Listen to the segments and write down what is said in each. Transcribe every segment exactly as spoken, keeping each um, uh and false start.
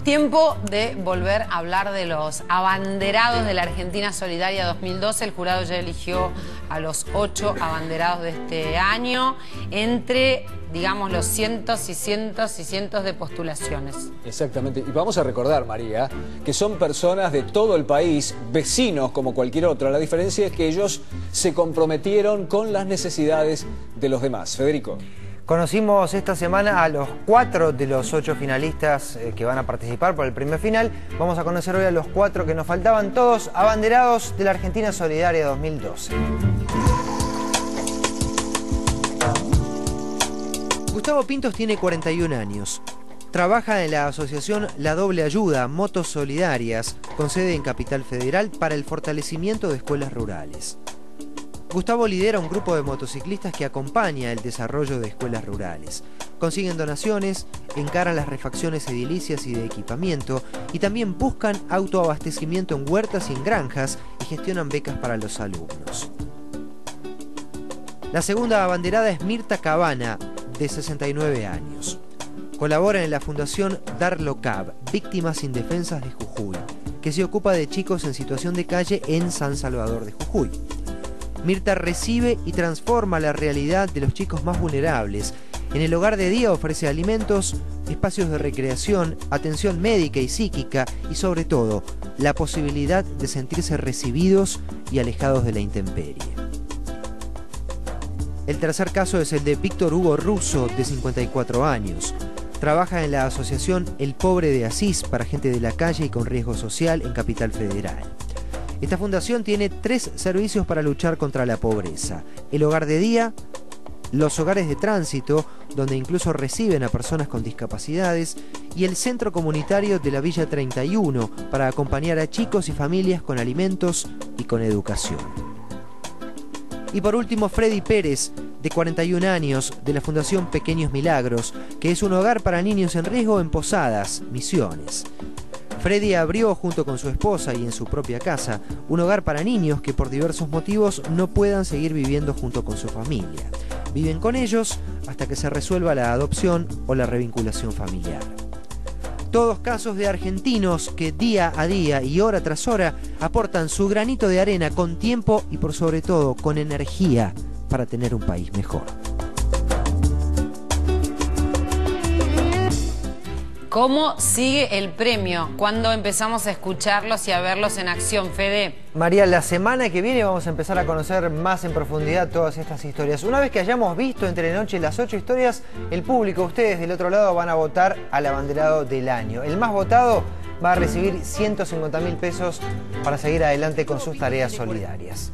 Tiempo de volver a hablar de los abanderados de la Argentina Solidaria dos mil doce. El jurado ya eligió a los ocho abanderados de este año entre, digamos, los cientos y cientos y cientos de postulaciones. Exactamente. Y vamos a recordar, María, que son personas de todo el país, vecinos como cualquier otro. La diferencia es que ellos se comprometieron con las necesidades de los demás. Federico. Conocimos esta semana a los cuatro de los ocho finalistas eh, que van a participar por el primer final. Vamos a conocer hoy a los cuatro que nos faltaban, todos abanderados de la Argentina Solidaria dos mil doce. Gustavo Pintos tiene cuarenta y un años. Trabaja en la asociación La Doble Ayuda, Motos Solidarias, con sede en Capital Federal para el fortalecimiento de escuelas rurales. Gustavo lidera un grupo de motociclistas que acompaña el desarrollo de escuelas rurales. Consiguen donaciones, encaran las refacciones edilicias y de equipamiento y también buscan autoabastecimiento en huertas y en granjas y gestionan becas para los alumnos. La segunda abanderada es Mirta Cabana, de sesenta y nueve años. Colabora en la fundación Darlo Cab, Víctimas Indefensas de Jujuy, que se ocupa de chicos en situación de calle en San Salvador de Jujuy. Mirta recibe y transforma la realidad de los chicos más vulnerables. En el hogar de día ofrece alimentos, espacios de recreación, atención médica y psíquica y, sobre todo, la posibilidad de sentirse recibidos y alejados de la intemperie. El tercer caso es el de Víctor Hugo Russo, de cincuenta y cuatro años. Trabaja en la asociación El Pobre de Asís para gente de la calle y con riesgo social en Capital Federal. Esta fundación tiene tres servicios para luchar contra la pobreza: el hogar de día, los hogares de tránsito, donde incluso reciben a personas con discapacidades, y el centro comunitario de la Villa treinta y uno para acompañar a chicos y familias con alimentos y con educación. Y por último, Freddy Pérez, de cuarenta y un años, de la Fundación Pequeños Milagros, que es un hogar para niños en riesgo en Posadas, Misiones. Freddy abrió, junto con su esposa y en su propia casa, un hogar para niños que por diversos motivos no puedan seguir viviendo junto con su familia. Viven con ellos hasta que se resuelva la adopción o la revinculación familiar. Todos casos de argentinos que día a día y hora tras hora aportan su granito de arena con tiempo y por sobre todo con energía para tener un país mejor. ¿Cómo sigue el premio? ¿Cuándo empezamos a escucharlos y a verlos en acción, Fede? María, la semana que viene vamos a empezar a conocer más en profundidad todas estas historias. Una vez que hayamos visto entre noche las ocho historias, el público, ustedes del otro lado, van a votar al abanderado del año. El más votado va a recibir ciento cincuenta mil pesos para seguir adelante con sus tareas solidarias.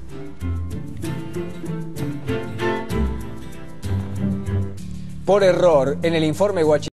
Por error, en el informe Guachi